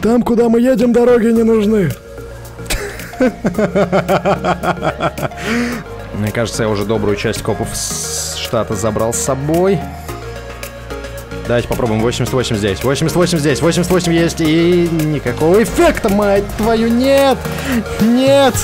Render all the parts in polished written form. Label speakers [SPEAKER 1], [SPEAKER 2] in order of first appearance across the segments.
[SPEAKER 1] Там, куда мы едем, дороги не нужны.
[SPEAKER 2] Мне кажется, я уже добрую часть копов с штата забрал с собой. Давайте попробуем 88 здесь. 88 здесь. 88 есть. И никакого эффекта, мать твою, нет! Нет!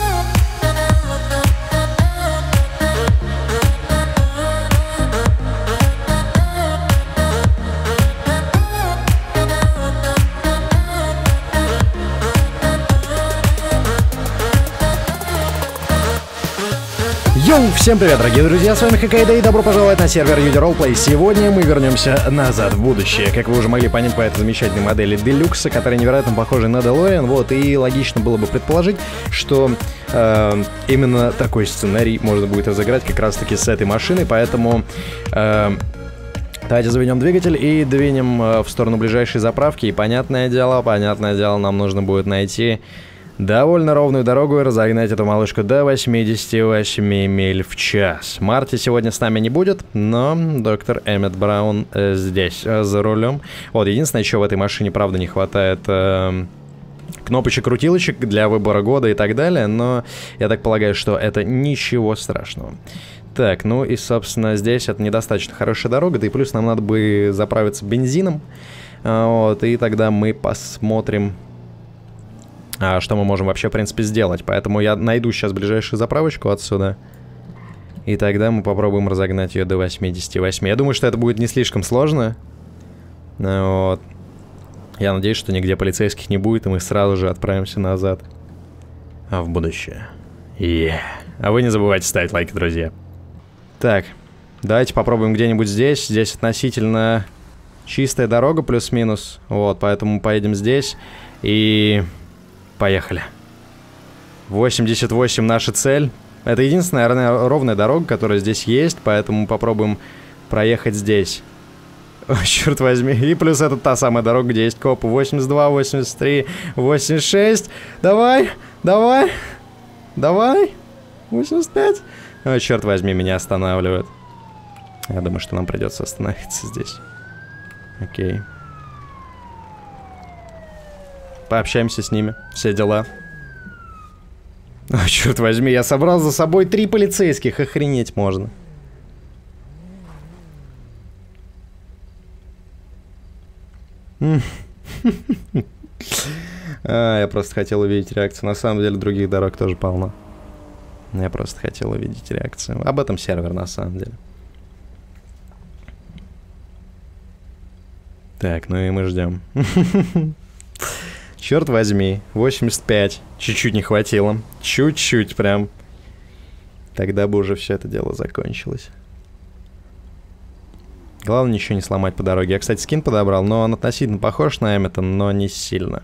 [SPEAKER 2] Йоу, всем привет, дорогие друзья, с вами Хоккайдо и добро пожаловать на сервер Юди Ролплей. Сегодня мы вернемся назад в будущее. Как вы уже могли понять по этой замечательной модели Делюкса, которая невероятно похожа на DeLorean, вот, и логично было бы предположить, что именно такой сценарий можно будет разыграть как раз-таки с этой машиной, поэтому давайте заведем двигатель и двинем в сторону ближайшей заправки, и понятное дело, нам нужно будет найти довольно ровную дорогу и разогнать эту малышку до 88 миль в час. Марти сегодня с нами не будет, но доктор Эммет Браун здесь, за рулем. Вот, единственное, еще в этой машине, правда, не хватает кнопочек-крутилочек для выбора года и так далее, но я так полагаю, что это ничего страшного. Так, ну и, собственно, здесь это недостаточно хорошая дорога, да и плюс нам надо бы заправиться бензином, вот, и тогда мы посмотрим, что мы можем вообще, в принципе, сделать. Поэтому я найду сейчас ближайшую заправочку отсюда. И тогда мы попробуем разогнать ее до 88. Я думаю, что это будет не слишком сложно. Вот. Я надеюсь, что нигде полицейских не будет, и мы сразу же отправимся назад. В будущее. А вы не забывайте ставить лайки, друзья. Так, давайте попробуем где-нибудь здесь. Здесь относительно чистая дорога, плюс-минус. Вот, поэтому поедем здесь. И поехали. 88 наша цель. Это единственная, наверное, ровная дорога, которая здесь есть, поэтому попробуем проехать здесь. О, черт возьми. И плюс это та самая дорога, где есть копы. 82, 83, 86. Давай, давай, давай. 85. О, черт возьми, меня останавливают. Я думаю, что нам придется остановиться здесь. Окей. Пообщаемся с ними. Все дела. О, черт возьми, я собрал за собой 3 полицейских. Охренеть можно. Я просто хотел увидеть реакцию. На самом деле других дорог тоже полно. Я просто хотел увидеть реакцию. Об этом сервер, на самом деле. Так, ну и мы ждем. Черт возьми, 85. Чуть-чуть не хватило. Чуть-чуть прям. Тогда бы уже все это дело закончилось. Главное ничего не сломать по дороге. Я, кстати, скин подобрал, но он относительно похож на Эммета, но не сильно.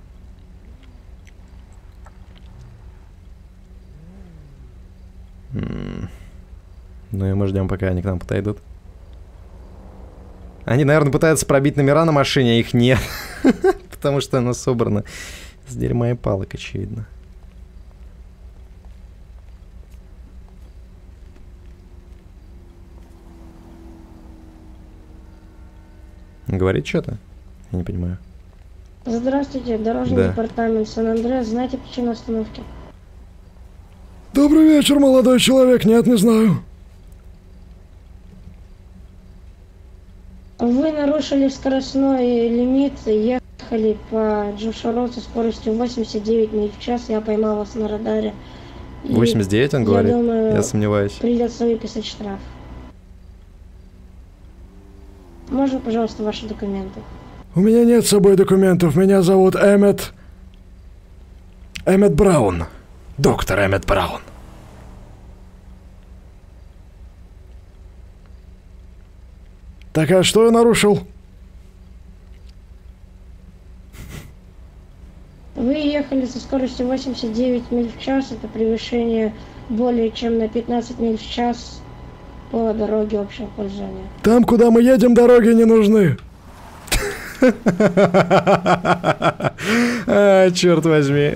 [SPEAKER 2] Ну и мы ждем, пока они к нам подойдут. Они, наверное, пытаются пробить номера на машине, а их нет. Потому что она собрана с дерьма и палок, очевидно. Говорит что-то? Я не понимаю.
[SPEAKER 3] Здравствуйте, дорожный департамент Сан-Андреас. Знаете причину остановки?
[SPEAKER 1] Добрый вечер, молодой человек. Нет, не знаю.
[SPEAKER 3] Вы нарушили скоростной лимит, ехали по Джошуа со скоростью 89 миль в час. Я поймал вас на радаре.
[SPEAKER 1] 89, он говорит?
[SPEAKER 3] Думаю,
[SPEAKER 1] я сомневаюсь.
[SPEAKER 3] Придется выписать штраф. Можно, пожалуйста, ваши документы?
[SPEAKER 1] У меня нет с собой документов. Меня зовут Эммет Браун. Доктор Эммет Браун. Так, а что я нарушил?
[SPEAKER 3] Вы ехали со скоростью 89 миль в час. Это превышение более чем на 15 миль в час по дороге общего пользования.
[SPEAKER 1] Там, куда мы едем, дороги не нужны. Черт возьми.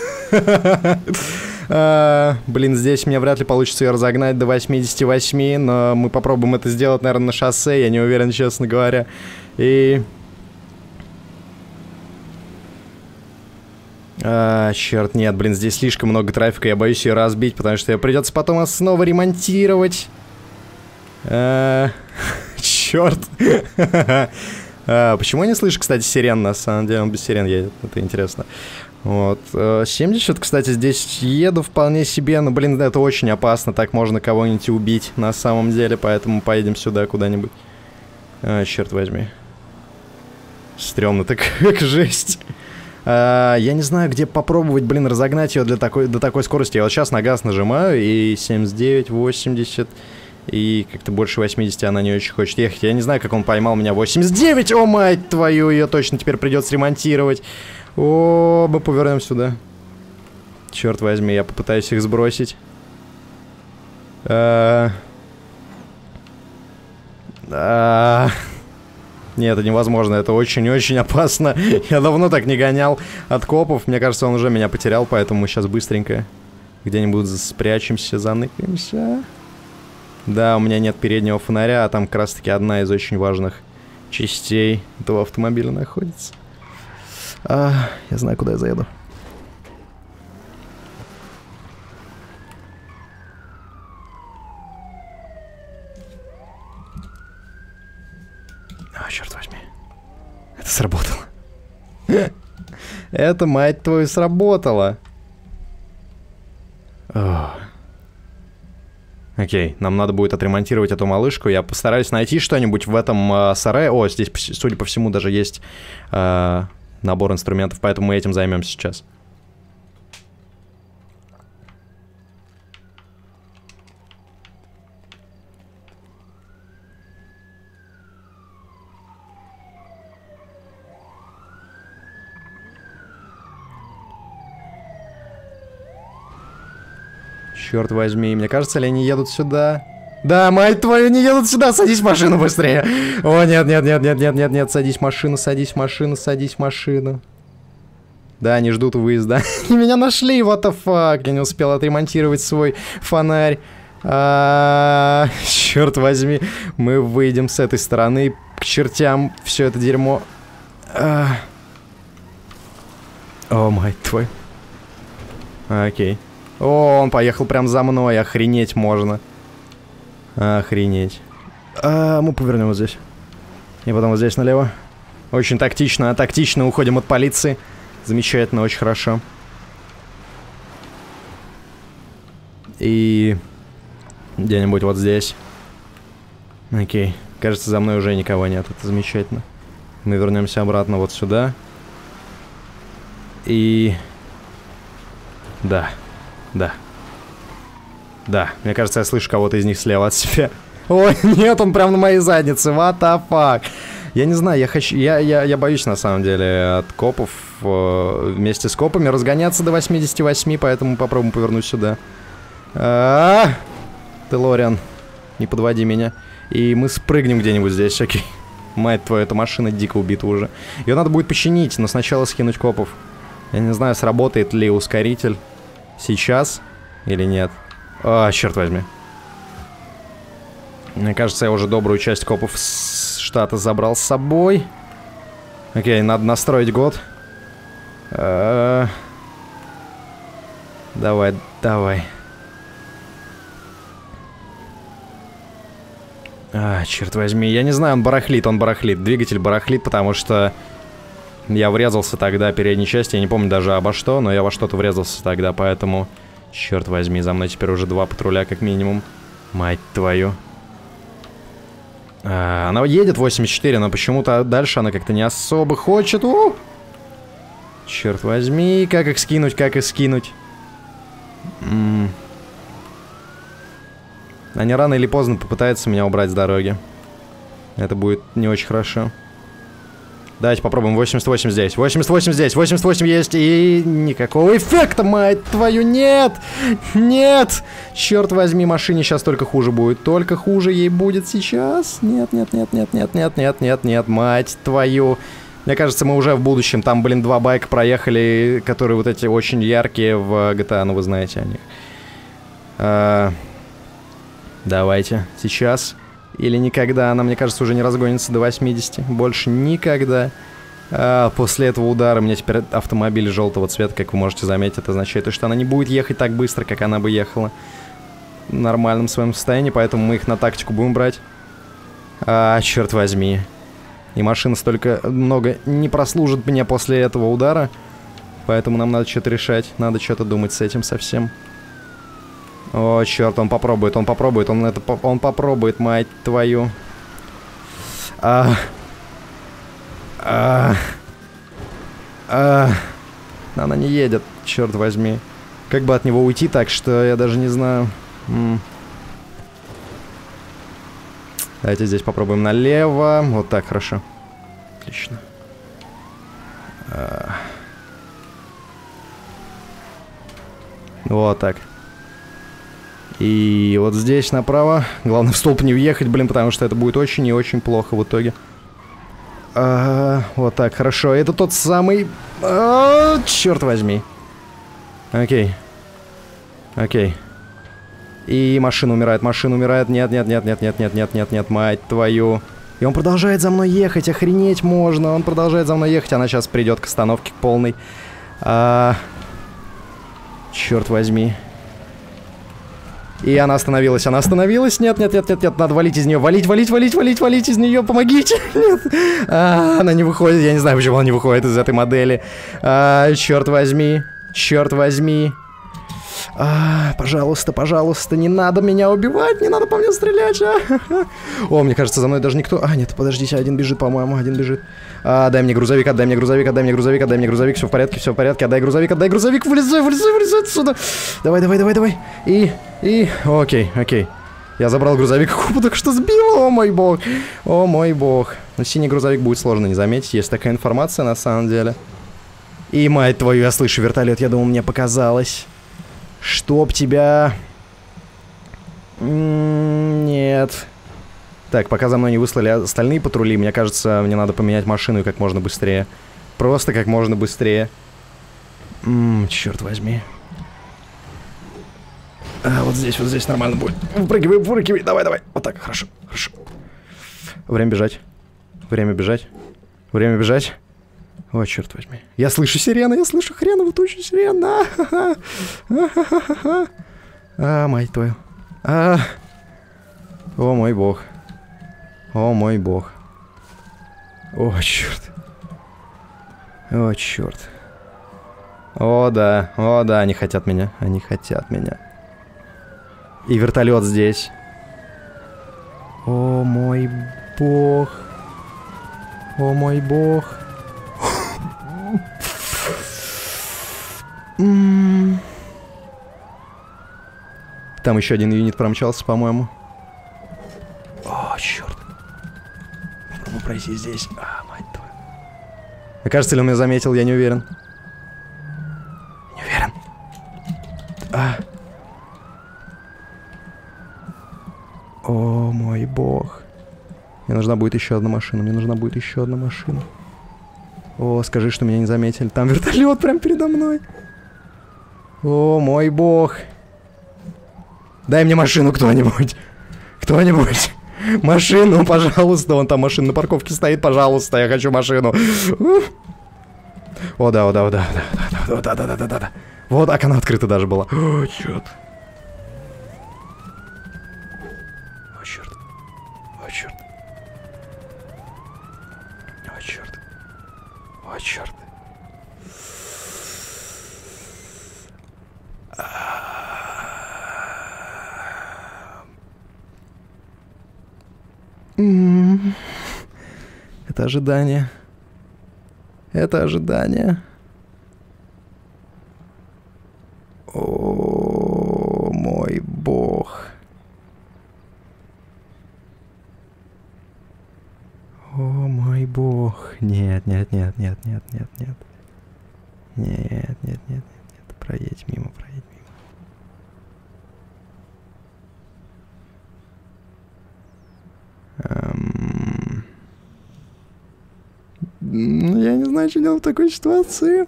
[SPEAKER 1] Блин, здесь мне вряд ли получится ее разогнать до 88, но мы попробуем это сделать, наверное, на шоссе, я не уверен, честно говоря. И... Черт, нет, блин, здесь слишком много трафика, я боюсь ее разбить, потому что ее придется потом снова ремонтировать. Черт. Почему я не слышу, кстати, сирен, на самом деле, он без сирен едет, это интересно. Вот, 70, кстати, здесь еду вполне себе, но, блин, это очень опасно, так можно кого-нибудь убить на самом деле, поэтому поедем сюда куда-нибудь. Черт возьми. Стрёмно, так как жесть. Я не знаю, где попробовать, блин, разогнать ее до такой скорости. Я вот сейчас на газ нажимаю, и 79, 80, и как-то больше 80 она не очень хочет ехать. Я не знаю, как он поймал меня. 89, о, мать твою, ее точно теперь придется ремонтировать. О, мы повернем сюда. Черт возьми, я попытаюсь их сбросить. Нет, это невозможно, это очень-очень опасно. Я давно так не гонял от копов. Мне кажется, он уже меня потерял, поэтому мы сейчас быстренько где-нибудь спрячемся, заныкаемся. Да, у меня нет переднего фонаря, а там как раз-таки одна из очень важных частей этого автомобиля находится. Я знаю, куда я заеду. Черт возьми. Это сработало. Это, мать твою, сработало. Окей, нам надо будет отремонтировать эту малышку. Я постараюсь найти что-нибудь в этом сарае. О, здесь, судя по всему, даже есть набор инструментов, поэтому мы этим займемся сейчас. Черт возьми, мне кажется, ли они едут сюда? Да, мать твою, не едут сюда, садись в машину быстрее. О, нет, садись в машину, садись в машину, садись в машину. Да, они ждут выезда. И меня нашли, what the fuck. Я не успел отремонтировать свой фонарь. Черт возьми, мы выйдем с этой стороны к чертям все это дерьмо. О, мать твою. Окей. О, он поехал прям за мной, охренеть можно. Охренеть. Мы повернем вот здесь. И потом вот здесь налево. Очень тактично, уходим от полиции. Замечательно, очень хорошо. И где-нибудь вот здесь. Окей. Кажется, за мной уже никого нет, это замечательно. Мы вернемся обратно вот сюда. И... Да. Да, мне кажется, я слышу кого-то из них слева от себя. Ой, нет, он прям на моей заднице, what the fuck. Я не знаю, я боюсь, на самом деле, от копов вместе с копами разгоняться до 88, поэтому попробуем повернуть сюда. Ты, Лориан, не подводи меня. И мы спрыгнем где-нибудь здесь, окей. Мать твою, эта машина дико убита уже. Ее надо будет починить, но сначала скинуть копов. Я не знаю, сработает ли ускоритель сейчас или нет. Черт возьми. Мне кажется, я уже добрую часть копов с штата забрал с собой. Окей, надо настроить год. Давай. Черт возьми, я не знаю, он барахлит. Двигатель барахлит, потому что я врезался тогда в передней части. Я не помню даже обо что, но я во что-то врезался тогда, поэтому... Черт возьми, за мной теперь уже 2 патруля как минимум. Мать твою. Она едет 84, но почему-то дальше она как-то не особо хочет. Черт возьми, как их скинуть, Они рано или поздно попытаются меня убрать с дороги. Это будет не очень хорошо. Давайте попробуем 88 здесь. 88 здесь. 88 есть. И никакого эффекта, мать твою. Нет! Нет! Черт возьми, машине сейчас только хуже будет. Только хуже ей будет сейчас. Нет, мать твою. Мне кажется, мы уже в будущем. Там, блин, 2 байка проехали, которые вот эти очень яркие в GTA. Ну, вы знаете о них. Давайте. Сейчас. Или никогда. Она, мне кажется, уже не разгонится до 80. Больше никогда. После этого удара у меня теперь автомобиль желтого цвета, как вы можете заметить. Это означает, что она не будет ехать так быстро, как она бы ехала в нормальном своем состоянии, поэтому мы их на тактику будем брать. Черт возьми. И машина столько много не прослужит меня после этого удара, поэтому нам надо что-то решать, надо что-то думать с этим совсем. О, черт, он попробует, он попробует, мать твою. Она не едет, черт возьми. Как бы от него уйти так, что я даже не знаю. Давайте здесь попробуем налево. Вот так, хорошо. Отлично. Вот так. И вот здесь направо. Главное в столб не въехать, блин, потому что это будет очень и очень плохо в итоге. Вот так, хорошо. Это тот самый... черт возьми. Окей. Окей. И машина умирает, машина умирает. Нет, нет, нет, нет, нет, нет, нет, нет, нет, мать твою. И он продолжает за мной ехать, охренеть можно. Он продолжает за мной ехать, она сейчас придет к остановке полной. Черт возьми. И она остановилась, Нет, нет, нет, нет, нет, надо валить из нее. Валить из нее, помогите. Нет. Она не выходит, я не знаю, почему она не выходит из этой модели. Черт возьми. Черт возьми. Пожалуйста, пожалуйста, не надо меня убивать, не надо по мне стрелять. О, мне кажется, за мной даже никто... нет, подождите, один бежит, по-моему, один бежит. Дай мне грузовик, отдай мне грузовик, отдай мне грузовик, отдай мне грузовик, все в порядке, отдай грузовик, вылезай отсюда. Давай. Окей. Я забрал грузовик, купу только что сбил, о мой бог. Но синий грузовик будет сложно не заметить, есть такая информация на самом деле. И, мать твою, я слышу вертолет, я думал, мне показалось. Чтоб тебя... Нет. Так, пока за мной не выслали остальные патрули, мне кажется, мне надо поменять машину как можно быстрее. Просто как можно быстрее. Черт возьми. Вот здесь нормально будет. Выпрыгивай. Давай. Вот так, хорошо. Время бежать. О, черт возьми. Я слышу сирены, я слышу хреновую тучу сирен. Мать твою. О, мой бог. О, черт. О, да, они хотят меня. И вертолет здесь. О, мой бог. Там еще один юнит промчался, по-моему. О, черт. Попробуем пройти здесь. Мать твою. Кажется, ли он меня заметил, я не уверен. О, мой бог. Мне нужна будет еще одна машина. О, скажи, что меня не заметили. Там вертолет прям передо мной. О, мой бог. Дай мне машину кто-нибудь. Машину, пожалуйста. Вон там машина на парковке стоит, пожалуйста. Я хочу машину. О, да. Вот так она открыта даже была. О, черт. Это ожидание. О, мой бог. О, мой бог. Нет. Проедь мимо. Я не знаю, что делать в такой ситуации.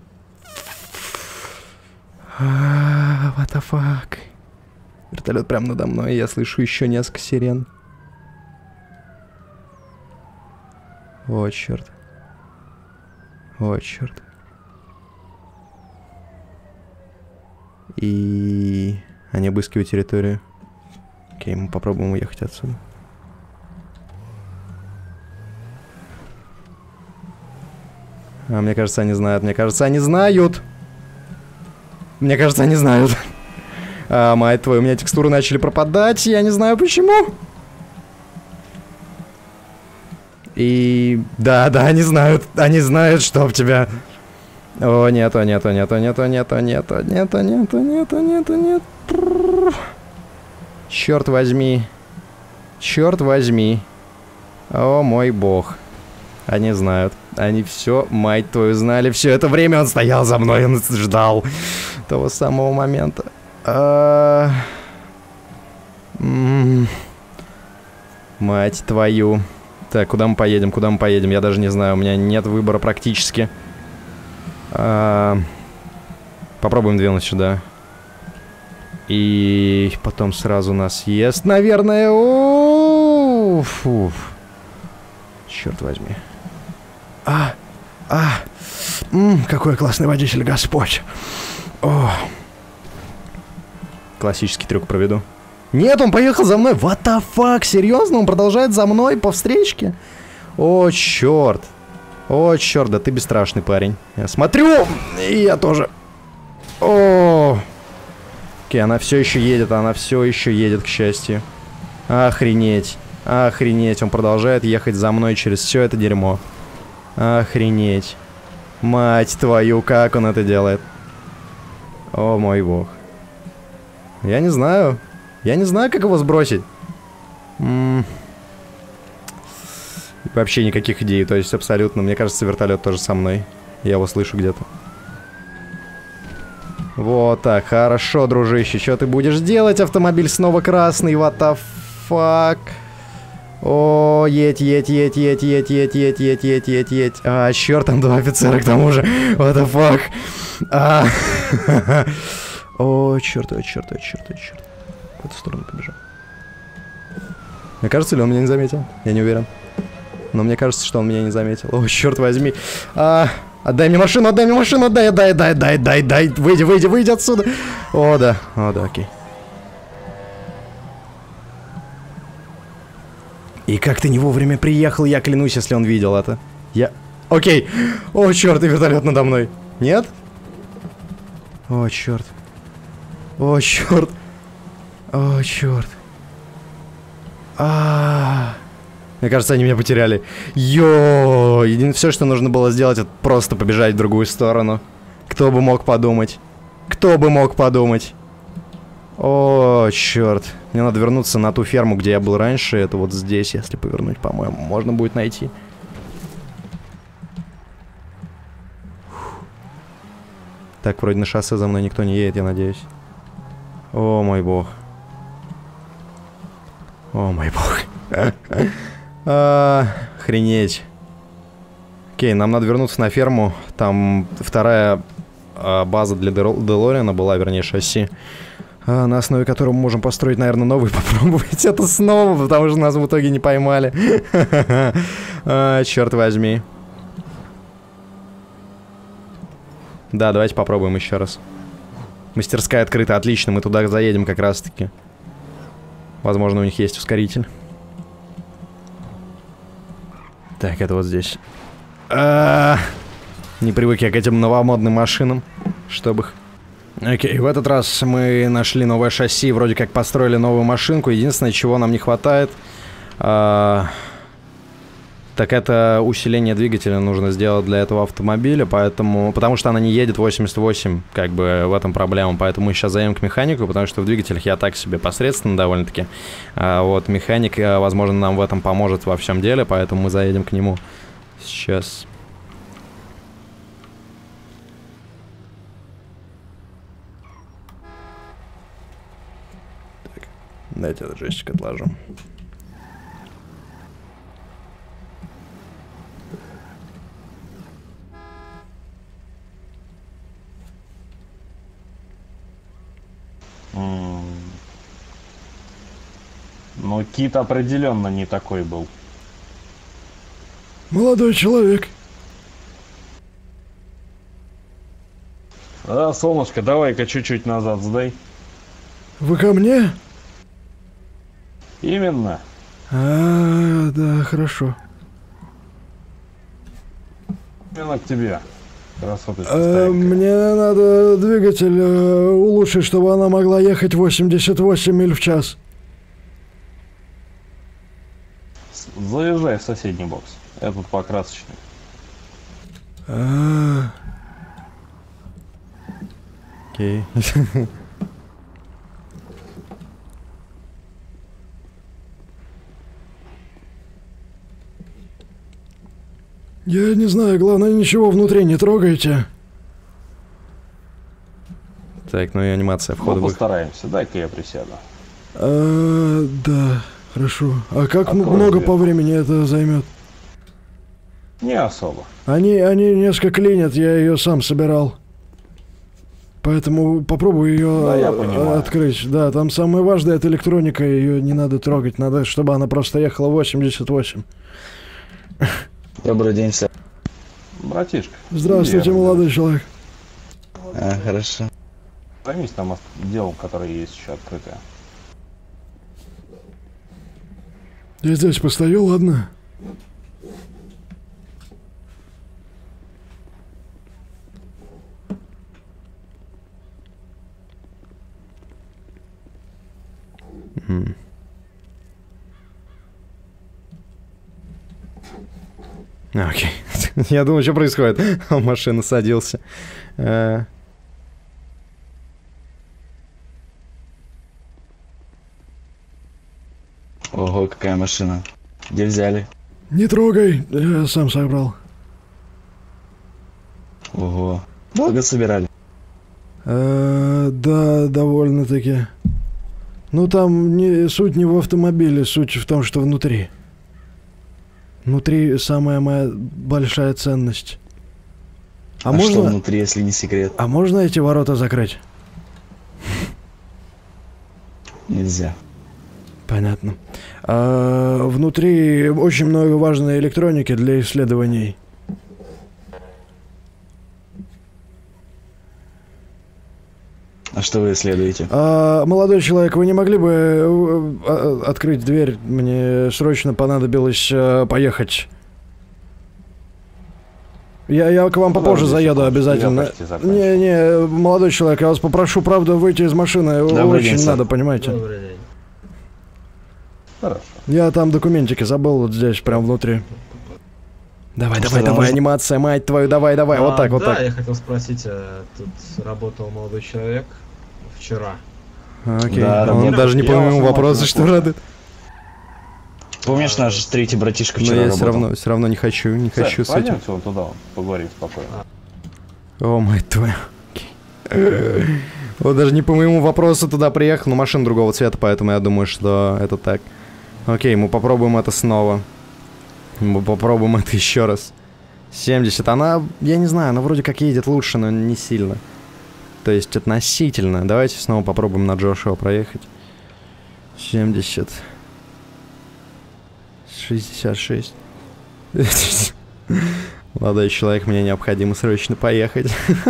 [SPEAKER 1] What the fuck? Вертолет прямо надо мной, и я слышу еще несколько сирен. О, черт. О, черт. И они обыскивают территорию. Окей, мы попробуем уехать отсюда. А, мне кажется, они знают. Мне кажется, они знают. Мне кажется, они знают. А, мать твою, у меня текстуры начали пропадать. Я не знаю почему. И... Да, они знают. Они знают, что в тебя... О, нету. Черт возьми. Черт возьми. О, мой бог. Они знают. Они все, мать твою, знали. Все это время он стоял за мной. Он ждал того самого момента. Мать твою. Так, куда мы поедем? Куда мы поедем? Я даже не знаю. У меня нет выбора практически. Попробуем двинуть сюда. И потом сразу нас ест, наверное. Фу. Черт возьми. Какой классный водитель, Господь. О. Классический трюк проведу. Нет, он поехал за мной. What the fuck? Серьезно? Он продолжает за мной по встречке? О, черт. О, черт, да ты бесстрашный парень. Я смотрю, и я тоже. О. Окей, она все еще едет, к счастью. Охренеть. Охренеть, он продолжает ехать за мной через все это дерьмо. Охренеть. Мать твою, как он это делает. О мой бог. Я не знаю. Я не знаю, как его сбросить. Вообще никаких идей, то есть абсолютно. Мне кажется, вертолет тоже со мной. Я его слышу где-то. Вот так, хорошо, дружище. Что ты будешь делать? Автомобиль снова красный, what the fuck? О, едь. А, черт, там два офицера к тому же. What the fuck? О, черт. В эту сторону побежал. Мне кажется, ли он меня не заметил? Я не уверен. Но мне кажется, что он меня не заметил. О, черт возьми. Отдай мне машину, дай. Выйди отсюда. О, да, окей. И как ты не вовремя приехал, я клянусь, если он видел это. Окей. О, черт, и вертолет надо мной. Нет? О, черт. Мне кажется, они меня потеряли. Единственное, все, что нужно было сделать, это просто побежать в другую сторону. Кто бы мог подумать? О, черт. Мне надо вернуться на ту ферму, где я был раньше. Это вот здесь, если повернуть, по-моему, можно будет найти. Так, вроде на шоссе за мной никто не едет, я надеюсь. О, мой бог. Охренеть. Окей, нам надо вернуться на ферму. Там вторая база для Делориана была, вернее, шасси. На основе которого мы можем построить, наверное, новый. Попробовать это снова, потому что нас в итоге не поймали. Черт возьми. Да, давайте попробуем еще раз. Мастерская открыта, отлично, мы туда заедем как раз-таки. Возможно, у них есть ускоритель. Так, это вот здесь. Не привык я к этим новомодным машинам, чтобы их... Окей, в этот раз мы нашли новое шасси, вроде как построили новую машинку. Единственное, чего нам не хватает, так это усиление двигателя нужно сделать для этого автомобиля, потому что она не едет 88, как бы в этом проблема. Поэтому мы сейчас заедем к механику, потому что в двигателях я так себе посредственно довольно-таки. Вот механик, возможно, нам в этом поможет во всем деле, поэтому мы заедем к нему сейчас. Так, дайте этот джойстик отложу.
[SPEAKER 4] Но Кит определенно не такой был.
[SPEAKER 1] Молодой человек.
[SPEAKER 4] А, солнышко, давай-ка чуть-чуть назад сдай.
[SPEAKER 5] Вы ко мне?
[SPEAKER 4] Именно.
[SPEAKER 5] А, да, хорошо.
[SPEAKER 4] Именно к тебе. Красоточка старенькая.
[SPEAKER 5] Мне надо двигатель улучшить, чтобы она могла ехать 88 миль в час.
[SPEAKER 4] Заезжай в соседний бокс. Этот покрасочный.
[SPEAKER 1] Окей.
[SPEAKER 5] Я не знаю, главное, ничего внутри не трогайте.
[SPEAKER 1] Так, ну и анимация входа
[SPEAKER 4] Ну,
[SPEAKER 1] будет.
[SPEAKER 4] постараемся. Дай-ка я присяду.
[SPEAKER 5] Да, хорошо. А как
[SPEAKER 4] Открой
[SPEAKER 5] много
[SPEAKER 4] дверь.
[SPEAKER 5] по времени это займет?
[SPEAKER 4] Не особо.
[SPEAKER 5] Они несколько клинят, я ее сам собирал. Поэтому попробую ее
[SPEAKER 4] Да, я понимаю.
[SPEAKER 5] открыть. Да, там самое важное — это электроника, ее не надо трогать. Надо, чтобы она просто ехала 88.
[SPEAKER 6] Добрый день, сэр.
[SPEAKER 4] Братишка.
[SPEAKER 5] Здравствуйте,
[SPEAKER 4] верно.
[SPEAKER 5] молодой человек.
[SPEAKER 6] Хорошо.
[SPEAKER 4] Займись там делом, которое есть еще открытое.
[SPEAKER 5] Я здесь постою, ладно?
[SPEAKER 1] Окей. Я думаю, что происходит. Он в машину садился.
[SPEAKER 6] Ого, какая машина. Где взяли?
[SPEAKER 5] Не трогай, я сам собрал.
[SPEAKER 6] Ого. Долго собирали?
[SPEAKER 5] Да, довольно-таки. Ну там суть не в автомобиле, суть в том, что внутри. Внутри самая моя большая ценность.
[SPEAKER 6] А
[SPEAKER 5] можно,
[SPEAKER 6] что внутри, если не секрет?
[SPEAKER 5] а можно эти ворота закрыть?
[SPEAKER 6] Нельзя.
[SPEAKER 5] Понятно. Внутри очень много важной электроники для исследований.
[SPEAKER 6] А что вы исследуете?
[SPEAKER 5] Молодой человек, вы не могли бы открыть дверь? Мне срочно понадобилось поехать. Я к вам попозже заеду обязательно.
[SPEAKER 4] Я почти закончил.
[SPEAKER 5] Не, молодой человек, я вас попрошу, правда, выйти из машины.
[SPEAKER 6] Добрый
[SPEAKER 5] Очень
[SPEAKER 6] день, сэр.
[SPEAKER 5] надо, понимаете.
[SPEAKER 7] Добрый день.
[SPEAKER 4] Хорошо.
[SPEAKER 5] Я там документики забыл вот здесь, прям внутри. Давай,
[SPEAKER 6] Что,
[SPEAKER 5] давай,
[SPEAKER 6] можно?
[SPEAKER 5] анимация, мать твою, давай, вот так, вот
[SPEAKER 7] да,
[SPEAKER 5] так.
[SPEAKER 7] я хотел спросить, тут работал молодой человек вчера.
[SPEAKER 1] Окей.
[SPEAKER 6] Да,
[SPEAKER 1] Он
[SPEAKER 6] работает.
[SPEAKER 1] даже не
[SPEAKER 4] Я
[SPEAKER 1] по моему
[SPEAKER 4] вас
[SPEAKER 1] вопросу,
[SPEAKER 4] внимательно
[SPEAKER 1] что
[SPEAKER 4] слушаю.
[SPEAKER 1] радует.
[SPEAKER 6] Помнишь, наш третий братишка
[SPEAKER 1] Но
[SPEAKER 6] вчера
[SPEAKER 1] я
[SPEAKER 6] работал?
[SPEAKER 1] все равно не хочу с этим.
[SPEAKER 4] Пойдемте вон туда, вон, поговорим спокойно.
[SPEAKER 1] О, мать твою. Окей. Вот даже не по моему вопросу туда приехал, но машина другого цвета, поэтому я думаю, что это так. Окей, мы попробуем это снова. Мы попробуем это еще раз. 70, она, я не знаю, она вроде как едет лучше, но не сильно. То есть относительно. Давайте снова попробуем на Джошуа проехать. 70. 66. Молодой человек, мне необходимо срочно поехать.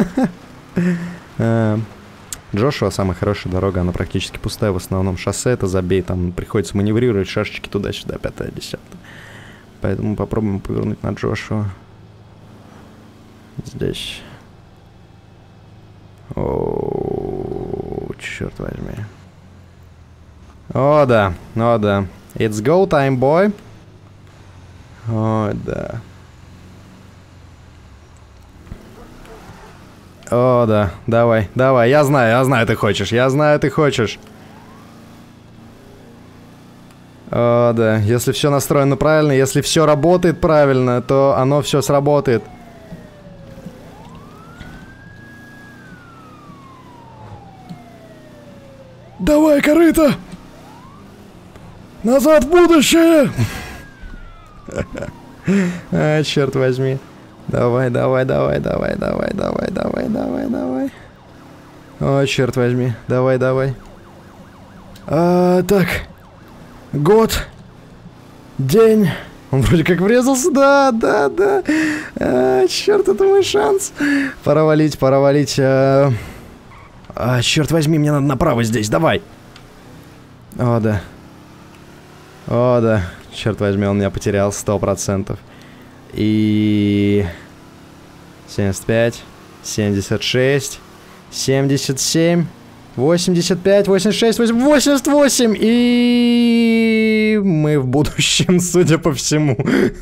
[SPEAKER 1] Джошуа самая хорошая дорога, она практически пустая, в основном шоссе, это забей, там приходится маневрировать, шашечки туда-сюда, 5-10. Поэтому попробуем повернуть на Джошуа. Здесь. О, черт возьми. О, да. It's go time, boy. О, да. О, да. Давай. Я знаю, ты хочешь. О, да. Если все настроено правильно, если все работает правильно, то оно все сработает.
[SPEAKER 5] Давай, корыто! Назад в будущее!
[SPEAKER 1] А, черт возьми. Давай. О, черт возьми. Давай.
[SPEAKER 5] Так. Год. День.
[SPEAKER 1] Он вроде как врезался, да. Черт, это мой шанс. Пора валить. Черт возьми, мне надо направо здесь, давай. О, да. Черт возьми, он меня потерял 100%. И... 75, 76, 77... 85, 86, 88, и мы в будущем, судя по всему.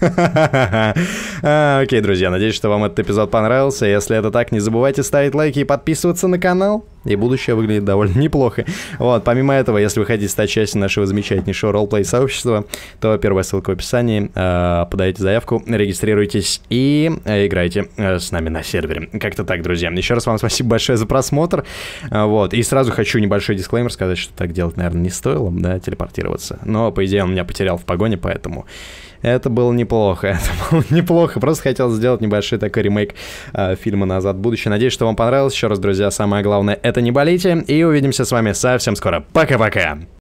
[SPEAKER 1] Окей, друзья, надеюсь, что вам этот эпизод понравился. Если это так, не забывайте ставить лайки и подписываться на канал. И будущее выглядит довольно неплохо. Вот, помимо этого, если вы хотите стать частью нашего замечательнейшего ролплей-сообщества, то первая ссылка в описании. Подайте заявку, регистрируйтесь и играйте с нами на сервере. Как-то так, друзья. Еще раз вам спасибо большое за просмотр. Вот, и сразу хочу небольшой дисклеймер сказать, что так делать, наверное, не стоило, да, телепортироваться. Но, по идее, он меня потерял в погоне, поэтому... Это было неплохо, Просто хотел сделать небольшой такой ремейк фильма «Назад в будущее». Надеюсь, что вам понравилось. Еще раз, друзья, самое главное — это не болейте. И увидимся с вами совсем скоро. Пока-пока!